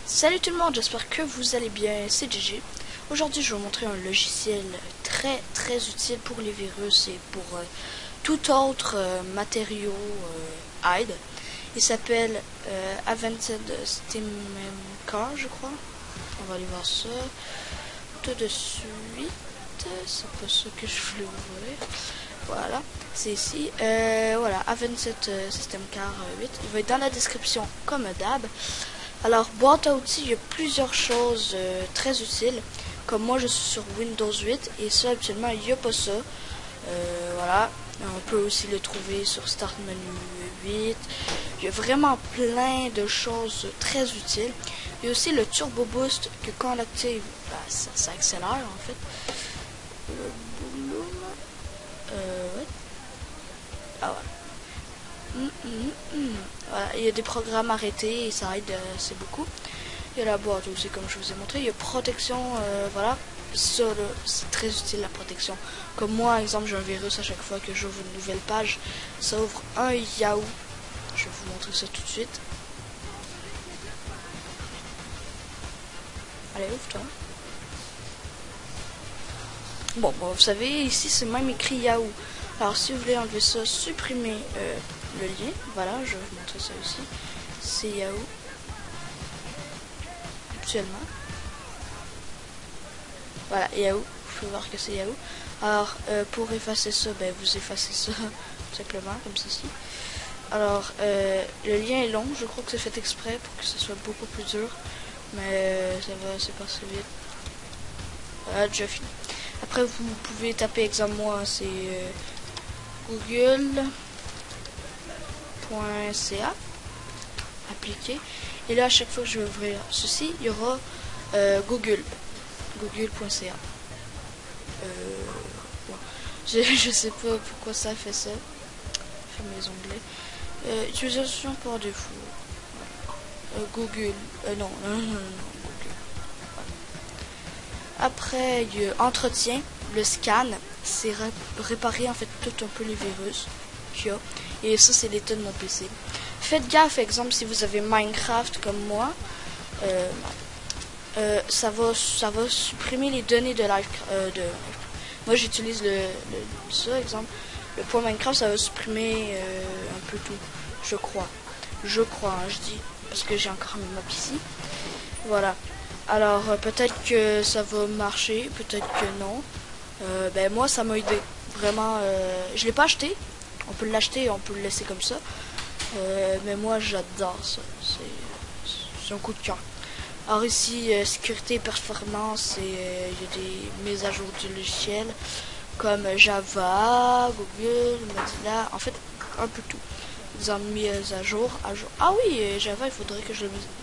Salut tout le monde, j'espère que vous allez bien, c'est GG. Aujourd'hui je vais vous montrer un logiciel très utile pour les virus et pour tout autre matériau hide. Il s'appelle Advanced Steam Car, je crois. On va aller voir ça tout de suite. C'est pas ça que je voulais ouvrir. Voilà, c'est ici. Voilà, Advanced System Car 8. Il va être dans la description comme d'hab. Alors, boîte à outils, il y a plusieurs choses très utiles. Comme moi, je suis sur Windows 8 et ça, actuellement, il n'y a pas ça. Voilà, on peut aussi le trouver sur Start Menu 8. Il y a vraiment plein de choses très utiles. Il y a aussi le Turbo Boost que quand on l'active, bah, ça accélère en fait. Ouais. Ah voilà. Voilà, il y a des programmes arrêtés et ça aide c'est beaucoup. Il y a la boîte aussi comme je vous ai montré. Il y a protection, voilà. Ça c'est très utile la protection. Comme moi, exemple, j'ai un virus à chaque fois que j'ouvre une nouvelle page. Ça ouvre un Yahoo. Je vais vous montrer ça tout de suite. Allez, ouvre-toi. Bon, vous savez, ici c'est même écrit Yahoo. Alors si vous voulez enlever ça, supprimez le lien. Voilà, je vais vous montrer ça aussi. C'est Yahoo. Actuellement. Voilà, Yahoo. Vous pouvez voir que c'est Yahoo. Alors, pour effacer ça, ben, vous effacez ça tout simplement, comme ceci. Alors, le lien est long. Je crois que c'est fait exprès pour que ce soit beaucoup plus dur. Mais ça va, c'est pas très vite. Voilà, déjà fini. Après, vous pouvez taper, exemple, moi, c'est google.ca. Appliquer. Et là, à chaque fois que je vais ouvrir ceci, il y aura google.ca. Ouais. Je sais pas pourquoi ça fait ça. Je ferme les onglets. Utilisation par défaut. Google. Non, Google. Après, il y a entretien, le scan, c'est réparer en fait tout un peu les virus qu'il y a. Et ça, c'est l'état de mon PC. Faites gaffe, exemple, si vous avez Minecraft comme moi, ça va supprimer les données de moi, j'utilise ça, exemple, le point Minecraft, ça va supprimer un peu tout, je crois, hein, je dis, parce que j'ai encore mes maps ici. Voilà. Alors, peut-être que ça va marcher, peut-être que non. Ben moi, ça m'a aidé. Vraiment, je l'ai pas acheté. On peut l'acheter, on peut le laisser comme ça. Mais moi, j'adore ça. C'est un coup de cœur. Alors ici, sécurité et performance, il y a des mises à jour du logiciel, comme Java, Google, Mozilla, en fait, un peu tout. Ils ont mis à jour. Ah oui, Java, il faudrait que je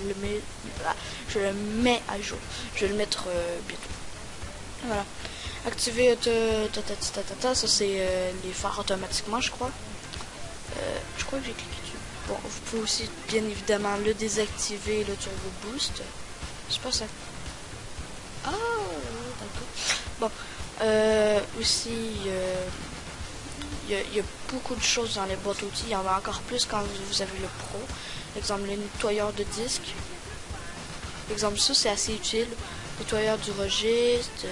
le mets à jour. Je vais le mettre bientôt. Voilà. Activer ça c'est les phares automatiquement, je crois. Je crois que j'ai cliqué dessus. Bon, vous pouvez aussi bien évidemment le désactiver, le turbo boost. C'est pas ça. Ah, d'accord. Bon, aussi, il y a beaucoup de choses dans les boîtes outils. Il y en a encore plus quand vous avez le pro. Exemple, le nettoyeur de disque. Exemple, ça c'est assez utile. Nettoyeur du registre.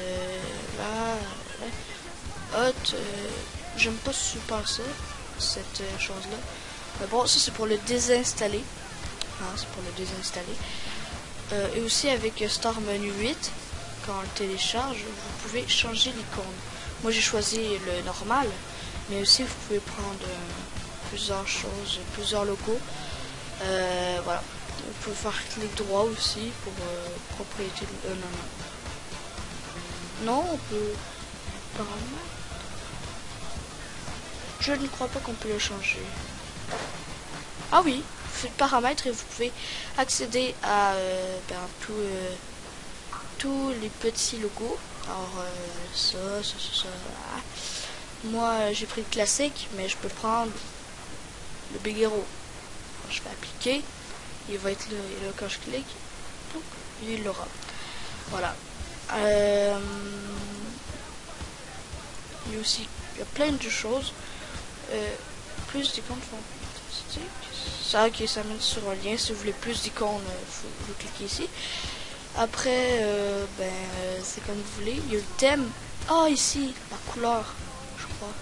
Hot. J'aime pas super ça, cette chose-là. Mais bon, ça c'est pour le désinstaller. C'est pour le désinstaller. Et aussi avec Start Menu 8, quand on le télécharge, vous pouvez changer l'icône. Moi j'ai choisi le normal, mais aussi vous pouvez prendre plusieurs choses, plusieurs logos. Voilà. Vous pouvez faire clic droit aussi pour propriété. Non, on peut. Paramètres. Je ne crois pas qu'on peut le changer. Ah oui, vous faites paramètres et vous pouvez accéder à tous les petits logos. Alors ça. Moi j'ai pris le classique, mais je peux prendre le Big Hero. Je vais appliquer, il va être là, et là quand je clique, il l'aura. Voilà. Il y a aussi plein de choses. Plus d'icônes font. Ça, ok, ça mène sur un lien. Si vous voulez plus d'icônes, vous cliquez ici. Après, c'est comme vous voulez. Il y a le thème. Ah, ici, la couleur, je crois.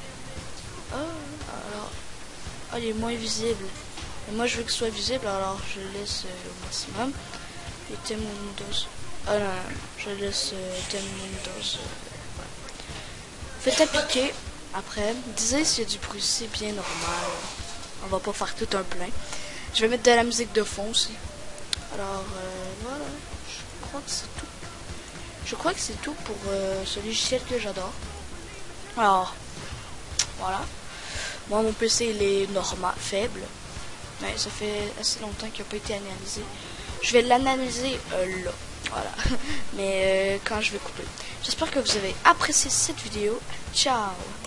Ah, il est moins visible. Et moi, je veux qu'il soit visible, alors je le laisse au maximum. Et thème Windows. Ah non, je laisse thème Windows. Voilà. Faites appliquer. Après, disez s'il y a du bruit, c'est bien normal. On va pas faire tout un plein. Je vais mettre de la musique de fond aussi. Alors, voilà. Je crois que c'est tout. Je crois que c'est tout pour ce logiciel que j'adore. Alors, voilà. Moi, mon PC, il est normal, faible. Mais ça fait assez longtemps qu'il n'a pas été analysé. Je vais l'analyser là. Voilà. Mais quand je vais couper. J'espère que vous avez apprécié cette vidéo. Ciao!